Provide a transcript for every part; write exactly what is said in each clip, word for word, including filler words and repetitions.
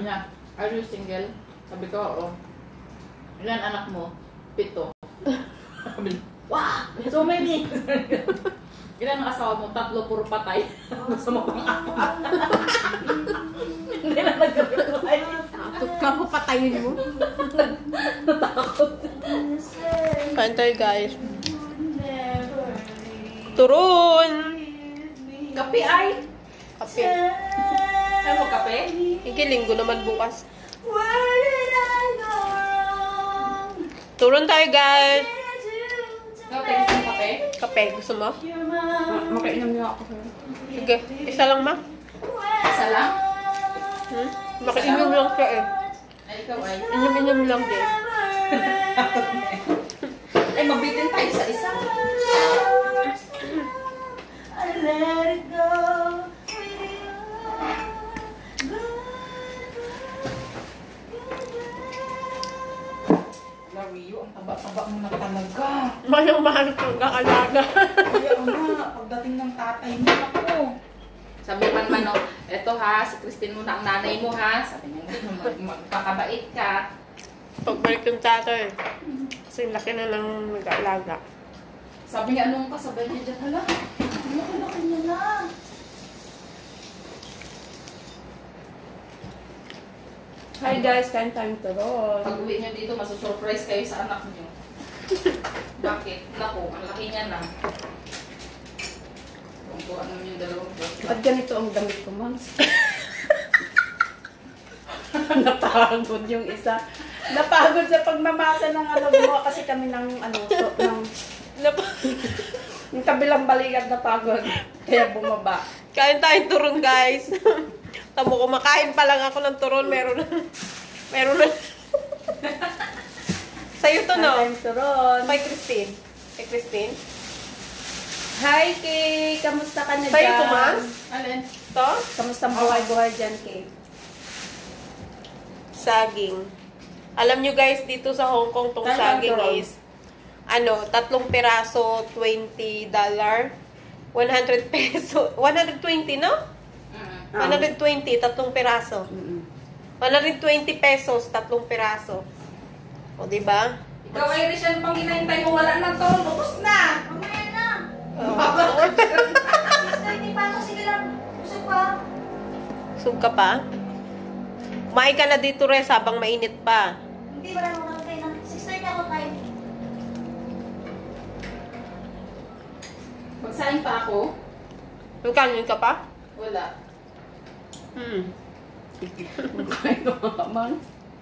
niya, are you single? Sabi ko, oo. Ilan anak mo? Pito. Sabi niya, wow! So many! Ilan ang asawa mo? Tatlo, puro patay. Gusto mo pang apat. Hindi na nag-reply. Takot ka po patayin mo. Natakot. Kain tayo guys. Turun! Kape ay! Kape. Ano mo kape? Hindi, linggo naman bukas. Turun tayo guys. Kape, isang kape? Kape, gusto mo? Makainom niyo ako. Sige, isa lang ma. Isa lang? Hmm? Makiinom lang siya eh. Ay, ikaw ay. Inom-inom lang din. Ay, mabitin tayo sa isa. I let it go. Lario, ang taba-taba mo na talaga. Mayang mahal kang kakalaga. Kaya nga, pagdating ng tatay mo, ako. Sabi man man, oh, eto ha, si Christine mo na ang nanay mo ha. Sabi niya, magpakabait ka. Pagbalik yung tatay. Kasi laki na ng nag-aalaga. Sabi niya, anong kasabay niya dyan? Hala, laki-laki niya na. Hi guys, kain time to roll. Pag uwi niyo dito, masusurprise kayo sa anak niyo. Bakit? Naku, ang laki niya na. Kung po, ano yung dalawang po. Ba't ganito ang damit ko, Mams? Napagod yung isa. Napagod sa pagmamasa ng ano mo kasi kami ng ano, so, ng yung kabilang balikat napagod. Kaya bumaba. Kain tayong turon, guys. Tamo, kumakain pa lang ako ng turon, meron na. Meron na. Sa'yo to, no? Kain turon. Kay Christine. Kay Christine. Hi, Kay! Kamusta ka na Sa'yo dyan? to, Mams? Alin? To? Kamusta ang buhay-buhay dyan, Kay? Saging. Alam nyo guys, dito sa Hong Kong, tong Kaya saging ang is, ano, tatlong piraso, twenty dollars. one hundred peso. one hundred twenty, no? Mm. one hundred twenty, tatlong piraso. Mm-mm. one hundred twenty pesos, tatlong piraso. O, diba? Ikaw ay Rishan, pang hinahintay mo, wala na to. Lubos na. Mamaya na. Oh. Sister, hindi pa ako. Sige lang. Gusto pa. Sug ka pa? Kumain ka na dito, Res, habang mainit pa. Hindi, wala naman kayo na. Sister, niya ako kayo. Magsaing pa ako? Magkanin ka pa? Wala. Hmm. Kain ka mga Mams?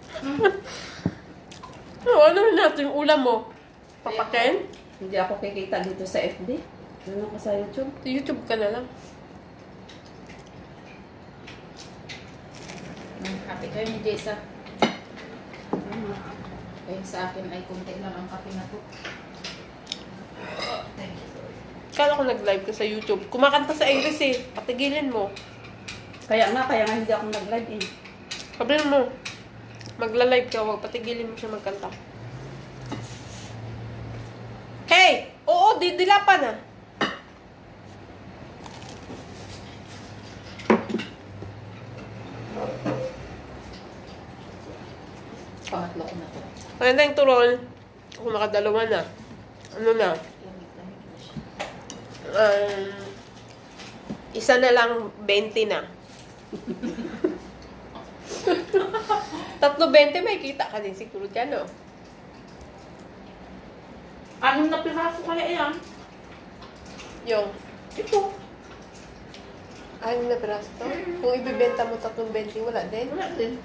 Oh, ano natin yung ulam mo? Papakin? Hindi ako kikita dito sa F B. Ano ko sa YouTube? YouTube ka na lang. Mm, happy kayo ni Jessa. Ano? Ayun sa akin ay kunti lang ang kape na to. Thank you. Kala ko nag-live ka sa YouTube. Kumakanta sa Iris eh. Patigilin mo. Kaya nga, kaya nga hindi ako nag-live eh. Sabihin mo. Magla-live ka. Huwag patigilin mo siya magkanta. Hey! Oo, didila pa na. Pangatlo ko na to. Kaya tayong turon. Ako nakadalawa na. Ano na? Lamig-lamig na siya. Um, isa na lang, twenty na. Tatlo twenty, may kita ka din siguro dyan, no? Anong na piraso kaya yan? Yung, Ito. ano na piraso to? Kung ibibenta mo tatlong twenty, wala din. Wala din.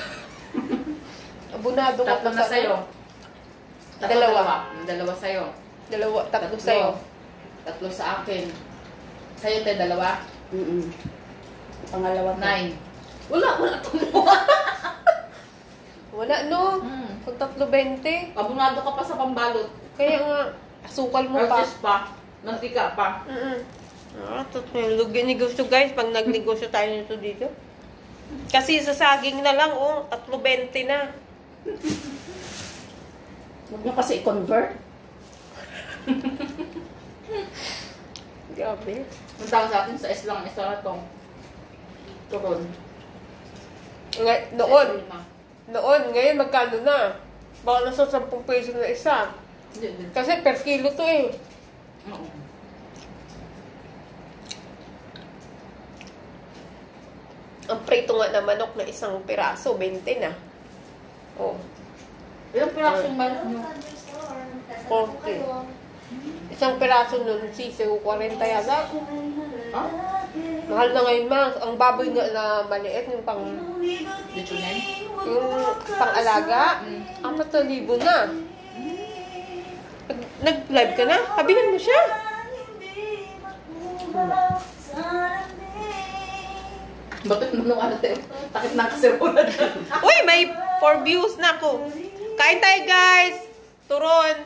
Abunado ka Tatlo pa na sa sa'yo. ano? Tatlo, Dalawa. Dalawa, dalawa sa'yo. Dalawa, tatlo sa'yo. Tatlo sa akin. Sa'yo tayo dalawa. Mm-mm. Pangalawa to. Nine. Wala, wala tumuha. Wala, no? Hmm. Kung tatlo twenty. Abunado ka pa sa pambalot. Kaya nga, asukal mo pa. Artist pa. Mantika pa. Mm-mm. Ah, tutulog yung negosyo guys, pag nagnegosyo tayo nito dito. Kasi sa saging na lang, oh, tatlo twenty na. Huwag nyo kasi i-convert. Grabe. Ang tawag sa atin sa islang isa na tong turon. Ngay- noon. Noon, ngayon magkano na? Baka nasa sampung peso na isa. Hindi, hindi. Kasi per kilo to eh. Oo. Ang prito nga na manok na isang piraso, twenty na. Oh, Ilang pirasong manok nyo? forty. Isang piraso nun, sisiw, forty yata. Ha? Mahal na ngayon, ma. Ang baboy nga na maliit, yung pang, Lechonen? yung pang-alaga, apat na libo na. Nag- Nag-live ka na? Sabihin mo siya. Bakit mo nung ano tayo? Takit na kasirulan. Uy, may four views na ako. Kain tayo, guys. Turon.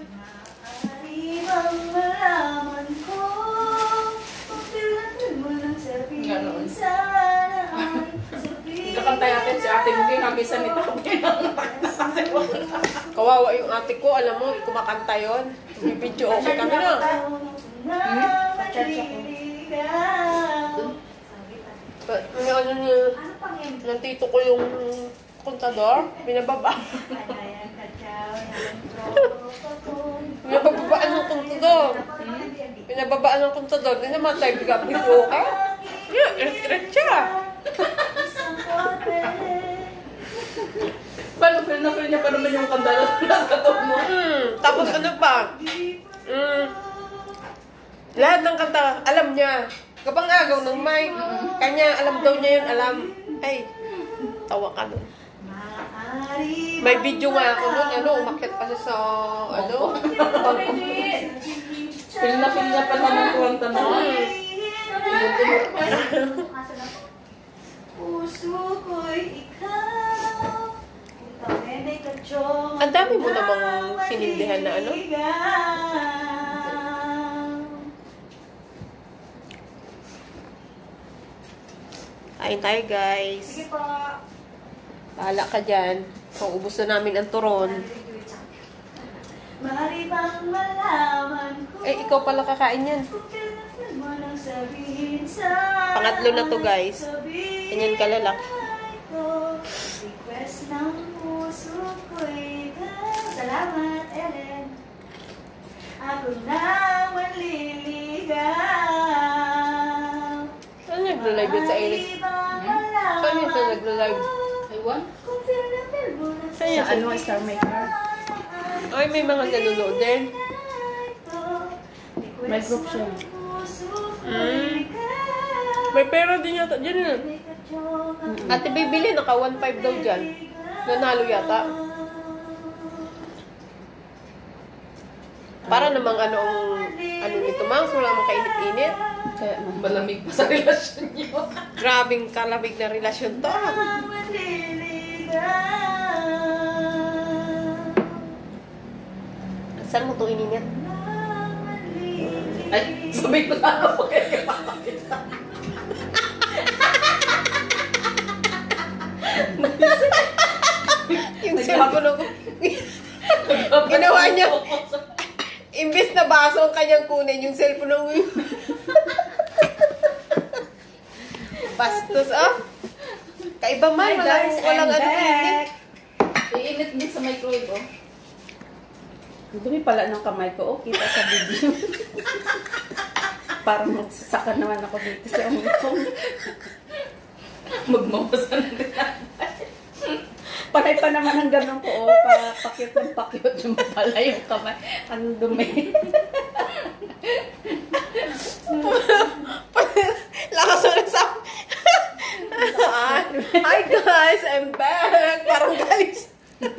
Kakanta natin si ate mo yung hagisan ni Tabi ng takit na kasirulan. Kawawa yung ate ko. Alam mo, kumakanta yun. Bibidyo okay kami na. Pa- May ano niya, ng tito ko yung kontador. Binababa. Binababaan ng kontador. Binababaan ng kontador. Di naman tayo bigabidyo okay. Yeah, ret-ret siya. Paano feel na feel niya pa naman yung kandala sa katog mo? Hmm, tapos ano pa? Hmm, lahat ng kanta, alam niya. Kapag agaw ng mic, kanya, alam daw niya yun, alam. Ay, tawa ka nun. May video nga ako nun, ano, umakyat pa siya sa, ano, Feel na feel niya pa naman kuwanta na. Puso ko'y ikaw. Ang dami mo namang sinindihan na ano. Kain tayo, guys. Sige po. Bahala ka dyan. Kung ubos na namin ang turon. Mari bang malaman ko Eh, ikaw pala kakain yan. kung kailan mo nang sabihin sa Pangatlo na to, guys. Ganyan kalalaki. ko. Request ng puso ko'y ikaw. Salamat, Ellen. Ako na manliligaw. Saan nagla-live yun sa Iris? Mari bang Saan yun sa malaman nagla-live? Aywan? kung feel na feel mo nang Saan yun? Sa ano, Star Maker? Ay, may mga nanonood din. May group siya. Mm. May pera din yata dyan eh. Ate bibili, naka one five daw dyan. Nanalo yata. Para namang ano ang ano nito, Mangs, wala mang kainit-init. Kaya ano. Malamig pa sa relasyon niyo. Grabing kalabig na relasyon to. ah. Saan mo to ininit? Ay, sabi ko na ako kaya kapakita. Yung cellphone ko. Ginawa niya. Imbis na baso ang kanyang kunin, yung cellphone ko. Bastos, ah. Kaiba man, Hi walang, guys, walang I'm ano init. back! Iinit din sa microwave, oh. Ang dumi pala ng kamay ko. Oh, kita sa video. Parang magsasaka naman ako dito sa umutong. Magmamasan din. Panay pa naman ang ganun ko. Oh, pa, pakyut ng pakyut yung pala yung kamay. Ang dumi. Lakas mo na sa... Hi guys, I'm back! Parang galis.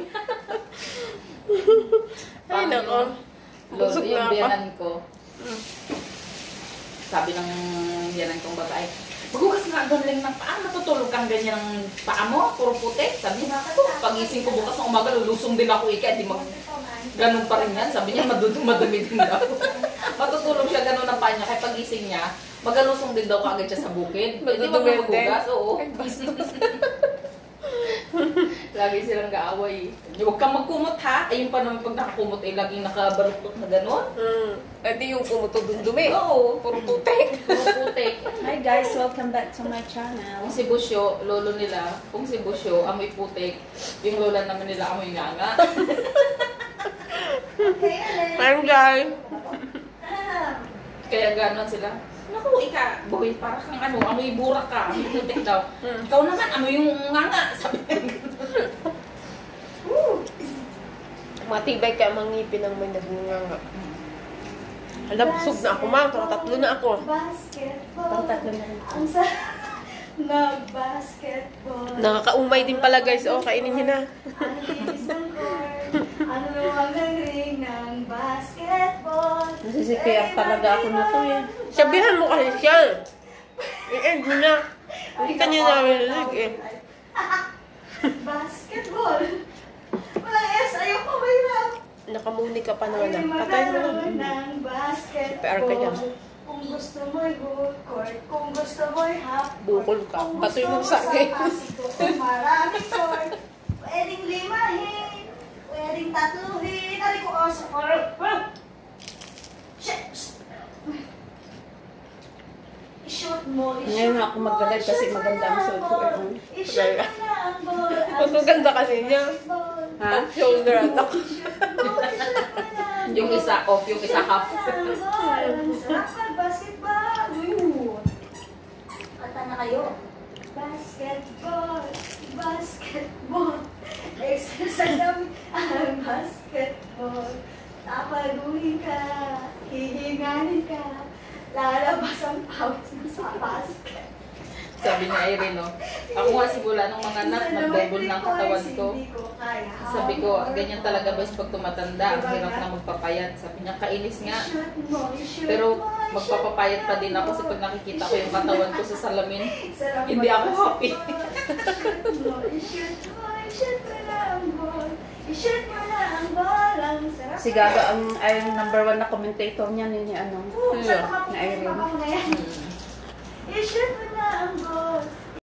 Ay, nako. Lord, Busog yung na ako. biyanan ko. Sabi ng biyanan kong babae, maghugas nga ganun ng paa, matutulog kang ganyan ng paa mo, puro puti. Sabi niya, oh, pagising ko bukas ng umaga, lulusong din ako ika, di mag... Ganun pa rin yan. Sabi niya, madudum madumi din daw. Matutulog siya ganun ng paa niya, kaya pagising niya, magalusong din daw kaagad siya sa bukid. Pwede mo Madudumi din. maghugas, oo. Ay, bastos. Lagi silang gaaway. Huwag kang magkumot ha. Ayun pa naman pag nakakumot ay laging nakabarutot na gano'n. Mm. Eh di yung pumuto dun dumi. Oo. Puro putik. Puro putik. Hi guys, welcome back to my channel. Kung si Busyo, lolo nila, kung si Busyo, amoy putik, yung lola naman nila amoy nganga. Okay, Ellen. Parang guys. Ah, Kaya gano'n sila. Naku, ika, boy, para kang ano, amoy burak ka, amoy putik daw. Ikaw naman, amoy yung nganga, sabi Matibay kaya mangipin ang may nagnganga. Alam, busog na ako ma. Tatlo na ako. Basketball. Pang-tatlo na rin. Ang sarap na basketball. Nakakaumay din pala guys. O, kainin niyo na. Ang linis ng court. Ano ang ring ng basketball. Nasisipiyak talaga ako na to eh. Sabihan mo kasi siya. I-end mo na. Hindi ka niya narinig eh. Basketball. Walang S. Ayoko, mahirap. Nakamuni ka pa naman Ay, na. Patay mo na. maglaro ng basketball. P R ka dyan. Kung gusto mo'y good court, kung gusto mo'y half court, Bukol ka. kung Patoy gusto mo mo sa akin. pasito, kung maraming court, pwedeng limahin, pwedeng tatluhin, ari ko oso, shit! I-shoot mo, i-shoot Ngayon ako mo, mag-live kasi i-shoot mo maganda ang na suot ko, ball, eh. i-shoot mo na ang ball, Mas maganda kasi niya. ball. Ha? Shoulder attack. Yung isa off, yung isa half. Basketball. Kanta na kayo. Basketball. Basketball. Exercise namin ang basketball. Tapaguhin ka. Hihinganin ka. Lalabas ang pawis mo sa basket. Sabi ni Irene, no? Ako nga simula nung mga anak, nag-double ng katawan ko. Sabi ko, ganyan talaga best pag tumatanda, ang hirap na magpapayat. Sabi niya, kainis nga. Pero magpapapayat pa din ako kasi pag nakikita ko yung katawan ko sa salamin, hindi ako happy. I-shoot mo, i-shoot mo na ang ball. I-shoot mo na ang ball. Ang sarap. Si Gaga ang ay number one na commentator niya ni ano. Oo, Na sarap Irene. na yan. I-shoot mo na ang ball.